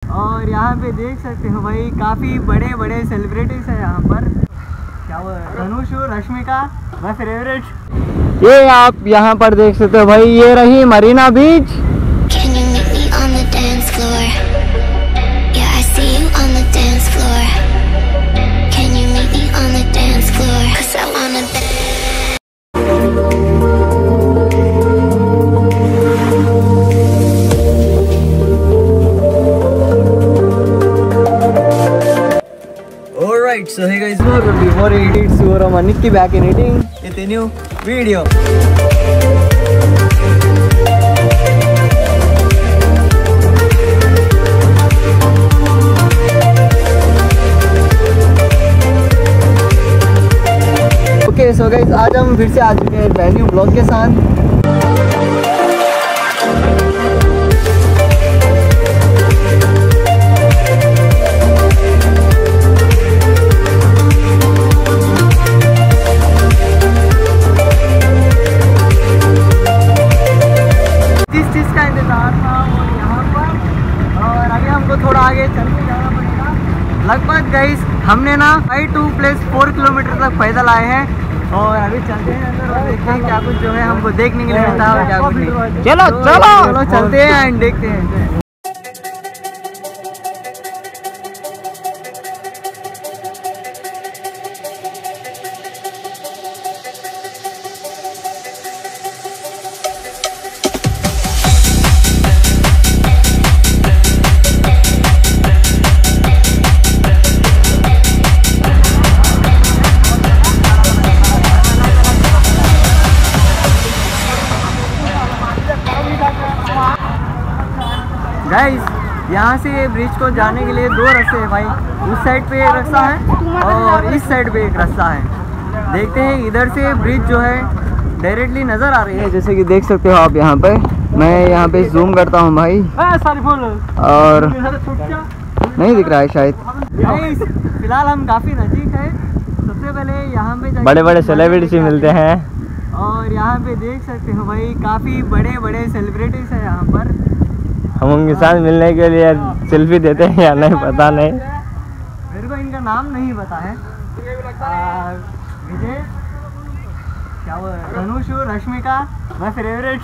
और यहाँ पे देख सकते हो भाई काफ़ी बड़े बड़े सेलिब्रिटीज है यहाँ पर। क्या वो धनुष रश्मिका माय फेवरेट। ये आप यहाँ पर देख सकते हो भाई, ये रही मरीना बीच। Alright, so hey guys, before I edit Suram and Nikki back in editing with a new video. Okay, so guys, आज हम फिर से आ चुके हैं ब्रांड न्यू ब्लॉग के साथ। थोड़ा आगे चल के जाना पड़ेगा। लगभग गाइस हमने ना 2 + 4 किलोमीटर तक पैदल आए हैं और अभी चलते हैं अंदर और देखते हैं क्या कुछ जो है हमको देखने के लिए मिलता है और क्या कुछ नहीं। चलो चलते हैं एंड देखते हैं। गाइस यहाँ से ब्रिज को जाने के लिए 2 रास्ते हैं भाई। उस साइड पे एक रास्ता है और इस साइड पे एक रास्ता है। देखते हैं, इधर से ब्रिज जो है डायरेक्टली नज़र आ रही है, जैसे कि देख सकते हो आप यहाँ पे। मैं यहाँ पे जूम करता हूँ भाई और नहीं दिख रहा है शायद। फिलहाल हम काफ़ी नज़दीक है। सबसे पहले यहाँ पे बड़े बड़े सेलिब्रिटी मिलते हैं और यहाँ पे देख सकते हो भाई काफ़ी बड़े बड़े सेलिब्रिटीज है यहाँ पर। हम उनके साथ मिलने के लिए सेल्फी देते हैं या नहीं पता नहीं, मेरे को इनका नाम नहीं पता है। विजय, क्या वो Dhanush Rashmika my favourite.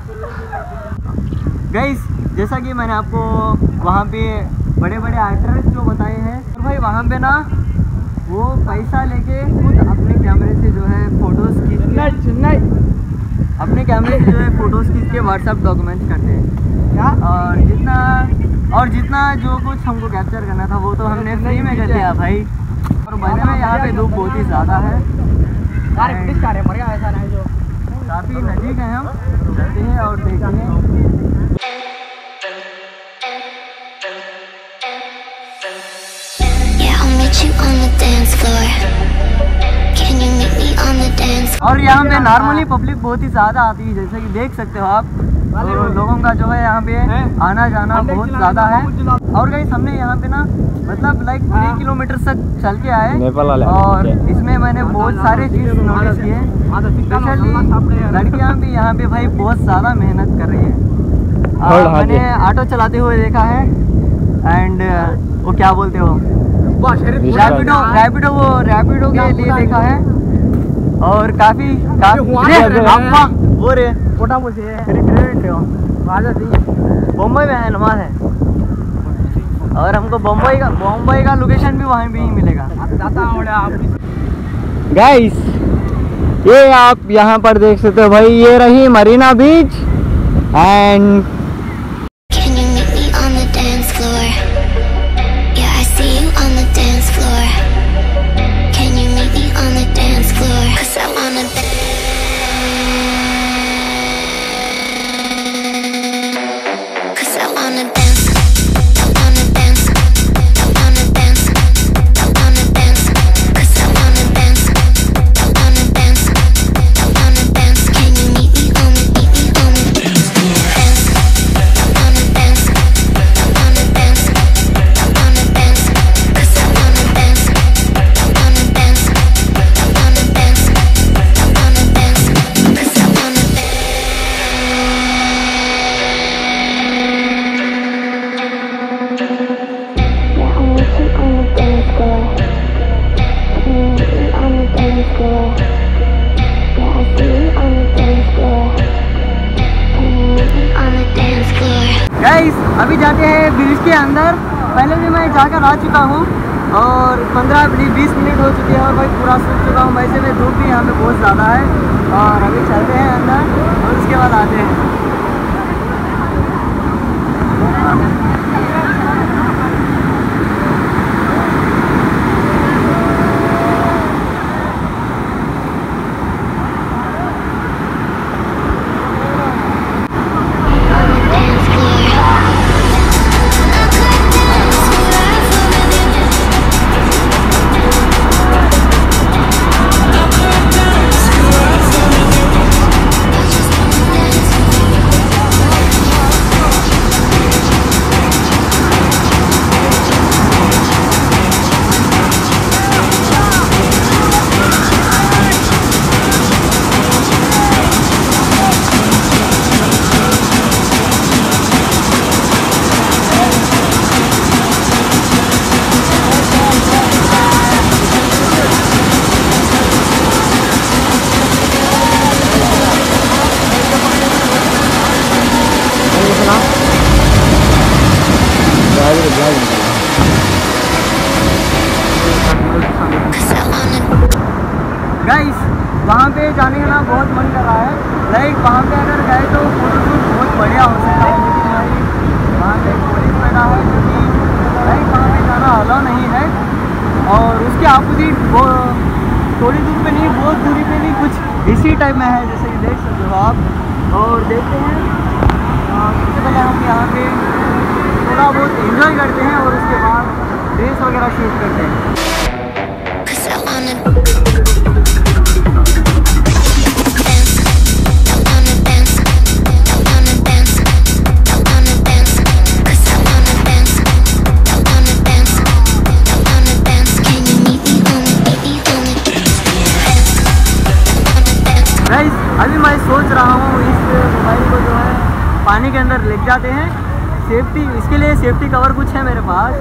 Guys जैसा कि मैंने आपको वहाँ पे बड़े बड़े एक्टर्स जो बताए हैं, तो भाई वहाँ पे ना वो पैसा लेके खुद अपने कैमरे से जो है फ़ोटोज़ खींच के व्हाट्सएप डॉक्यूमेंट्स करते हैं। और जितना जो कुछ हमको कैप्चर करना था वो तो हमने फ्री में कर लिया भाई। और मैंने में यहाँ पे धूप बहुत ही ज़्यादा है, काफ़ी नज़दीक है। हम चलते हैं और देखते हैं। और यहाँ पे नॉर्मली पब्लिक बहुत ही ज़्यादा आती है, जैसे कि देख सकते हो आप। तो लोगों का जो है यहाँ पे आना जाना बहुत ज़्यादा है। और गाइस हमने यहाँ पे ना मतलब 3 किलोमीटर तक चल के आए और इसमें मैंने बहुत सारे चीज़ नोटिस किए। स्पेशली लड़कियाँ भी यहाँ पे भाई बहुत ज़्यादा मेहनत कर रही है। मैंने ऑटो चलाते हुए देखा है एंड वो क्या बोलते हो, रैपिडो के लिए देखा है। और काफ़ी बम्बई में है नमाज है और हमको बम्बई का लोकेशन भी वहीं पे ही मिलेगा। गाइस ये आप यहाँ पर देख सकते हो भाई, ये रही मरीना बीच एंड गाइस अभी जाते हैं ब्रिज के अंदर। पहले भी मैं जाकर आ चुका हूँ और 15-20 मिनट हो चुके हैं और भाई पूरा सूख चुका हूँ। वैसे में धूप भी यहाँ पे बहुत ज़्यादा है और अभी चलते हैं अंदर और उसके बाद आते हैं। गाइस वहाँ पे जाने का ना बहुत मन कर रहा है। लाइक वहाँ पे अगर गए तो फोटोशूट बहुत बढ़िया हो सकता है, लेकिन भाई वहाँ पे पुलिस बैठा है जो कि लाइक वहाँ पे जाना अलाउ नहीं है। और उसके अपोजिट वो थोड़ी दूर पे नहीं, बहुत दूरी पे भी कुछ इसी टाइप में है, जैसे कि देख सकते हो आप। और देखते हैं सबसे पहले हम यहाँ पे थोड़ा बहुत एंजॉय करते हैं और उसके बाद रील्स वगैरह शूट करते हैं। अभी मैं सोच रहा हूँ इस मोबाइल को जो है पानी के अंदर ले जाते हैं। सेफ्टी, इसके लिए सेफ्टी कवर कुछ है मेरे पास।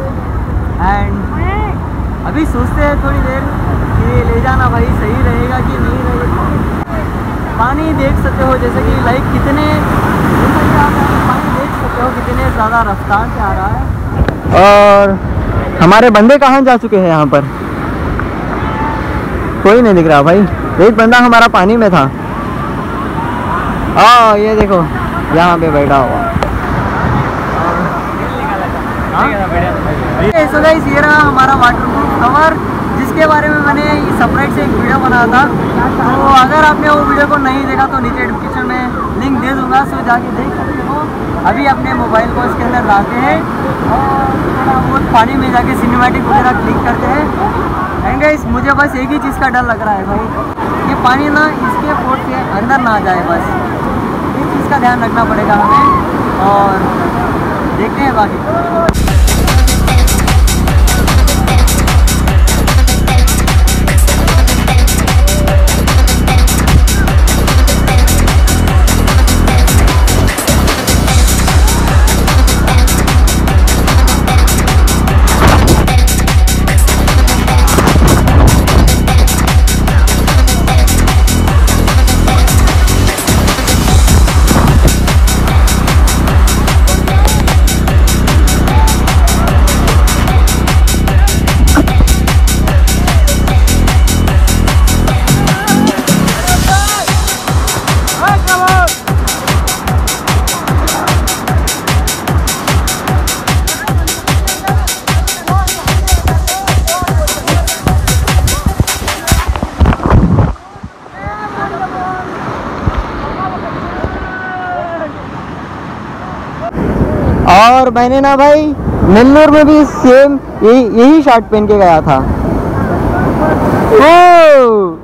एंड अभी सोचते हैं थोड़ी देर कि ले जाना भाई सही रहेगा कि नहीं रहेगा। पानी देख सकते हो जैसे कि लाइक कितने पानी देख सकते हो कितने ज़्यादा रफ्तार से आ रहा है। और हमारे बंदे कहाँ जा चुके हैं? यहाँ पर कोई नहीं दिख रहा भाई। एक बंदा हमारा पानी में था। ये देखो यहाँ पे बैठा हुआ। सो गाइस ये रहा हमारा वाटरप्रूफ कवर, जिसके बारे में मैंने सेपरेट से एक वीडियो बनाया था। तो अगर आपने वो वीडियो को नहीं देखा तो नीचे डिस्क्रिप्शन में लिंक दे दूंगा, सो जाके देख सकते हो। अभी अपने मोबाइल को इसके अंदर डालते हैं और थोड़ा बहुत पानी में जाके सिनेमैटिक वगैरह क्लिक करते हैं। एंड गाइस मुझे बस एक ही चीज़ का डर लग रहा है भाई, ये पानी ना इसके पोर्ट के अंदर ना जाए, बस इस चीज़ का ध्यान रखना पड़ेगा हमें। और देखते हैं बाकी। और मैंने ना भाई नेल्लोर में भी सेम यही शर्ट पहन के गया था। ओ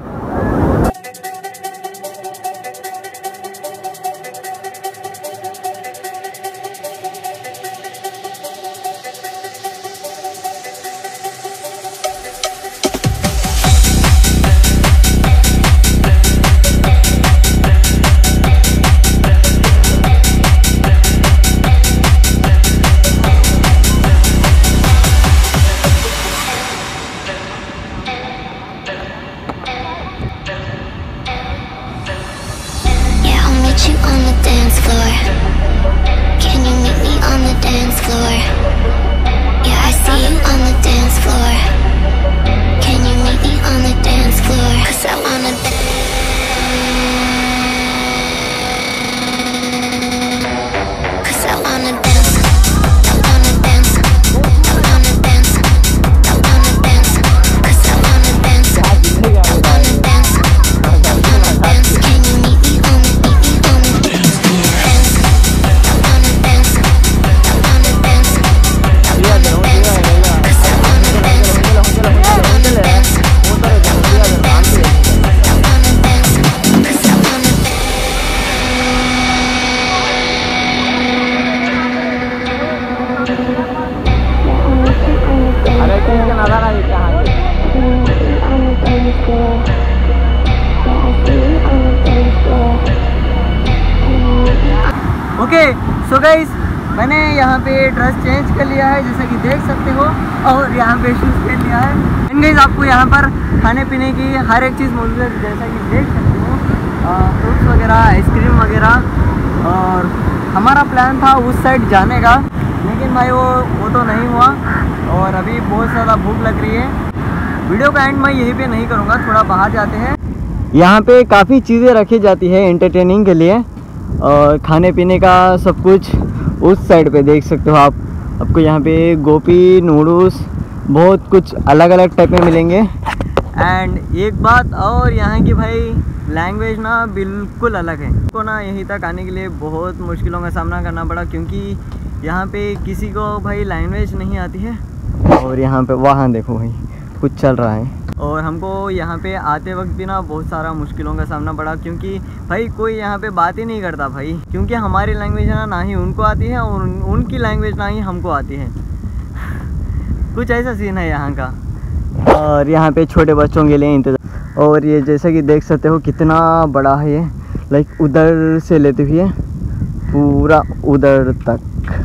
ओके सो गाइस, मैंने यहाँ पे ड्रेस चेंज कर लिया है जैसा कि देख सकते हो, और यहाँ पे शूज़ पहन लिया है। एंड गाइस, आपको यहाँ पर खाने पीने की हर एक चीज़ मौजूद है जैसा कि देख सकते हो, फ्रूट्स वगैरह, आइसक्रीम वगैरह। और हमारा प्लान था उस साइड जाने का, लेकिन भाई वो तो नहीं हुआ, और अभी बहुत ज़्यादा भूख लग रही है। वीडियो का एंड मैं यहीं पे नहीं करूँगा, थोड़ा बाहर जाते हैं। यहाँ पे काफ़ी चीज़ें रखी जाती है एंटरटेनिंग के लिए, और खाने पीने का सब कुछ उस साइड पे देख सकते हो आप। आपको यहाँ पे गोभी, नूडल्स, बहुत कुछ अलग अलग टाइप में मिलेंगे। एंड एक बात और, यहाँ की भाई लैंग्वेज ना बिल्कुल अलग है। को ना यहीं तक आने के लिए बहुत मुश्किलों का सामना करना पड़ा, क्योंकि यहाँ पे किसी को भाई लैंग्वेज नहीं आती है। और यहाँ पे वहाँ देखो भाई कुछ चल रहा है, और हमको यहाँ पे आते वक्त भी ना बहुत सारा मुश्किलों का सामना पड़ा, क्योंकि भाई कोई यहाँ पे बात ही नहीं करता भाई, क्योंकि हमारी लैंग्वेज ना ही उनको आती है, और उनकी लैंग्वेज ना ही हमको आती है। कुछ ऐसा सीन है यहाँ का। और यहाँ पे छोटे बच्चों के लिए इंतज़ार। और ये जैसा कि देख सकते हो कितना बड़ा है ये, लाइक उधर से लेते हुए पूरा उधर तक।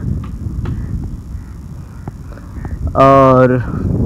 और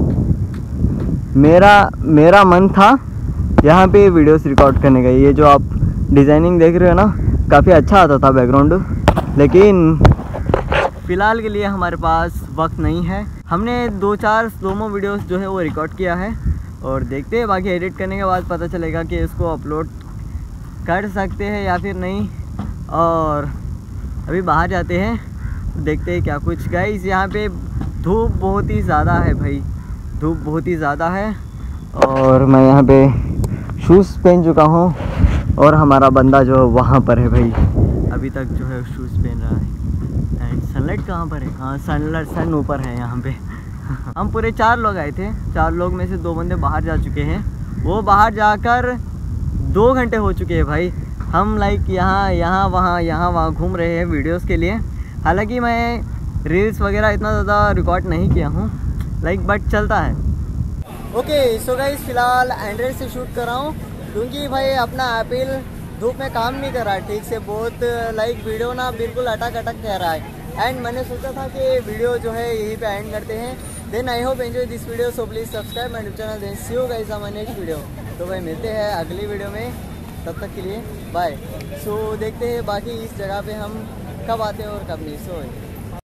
मेरा मन था यहाँ पे वीडियोस रिकॉर्ड करने का। ये जो आप डिज़ाइनिंग देख रहे हो ना, काफ़ी अच्छा आता था बैकग्राउंड, लेकिन फ़िलहाल के लिए हमारे पास वक्त नहीं है। हमने 2-4 स्लोमो वीडियोस जो है वो रिकॉर्ड किया है, और देखते हैं बाकी एडिट करने के बाद पता चलेगा कि इसको अपलोड कर सकते हैं या फिर नहीं। और अभी बाहर जाते हैं, देखते हैं क्या कुछ। गाइस, यहाँ पे धूप बहुत ही ज़्यादा है भाई, धूप बहुत ही ज़्यादा है। और मैं यहाँ पे शूज़ पहन चुका हूँ, और हमारा बंदा जो वहाँ पर है भाई, अभी तक जो है शूज़ पहन रहा है। एंड सनलाइट कहाँ पर है? हाँ, सन ऊपर है यहाँ पे। हम पूरे 4 लोग आए थे, 4 लोग में से 2 बंदे बाहर जा चुके हैं। वो बाहर जाकर 2 घंटे हो चुके हैं भाई। हम लाइक यहाँ वहाँ घूम रहे हैं वीडियोस के लिए। हालांकि मैं रील्स वगैरह इतना ज़्यादा रिकॉर्ड नहीं किया हूँ, लाइक बट चलता है। ओके सो गाइस, फ़िलहाल एंड्रॉइड से शूट कर रहा हूँ, क्योंकि भाई अपना एप्पल धूप में काम नहीं कर रहा है ठीक से। बहुत लाइक वीडियो ना बिल्कुल अटक कह रहा है। एंड मैंने सोचा था कि वीडियो जो है यहीं पे एंड करते हैं। Then I hope enjoy this video, so please subscribe my YouTube channel. Then see you guys on my next video. तो भाई मिलते हैं अगली वीडियो में, तब तक के लिए बाय। सो देखते हैं बाकी इस जगह पे हम कब आते हैं और कब नहीं। सो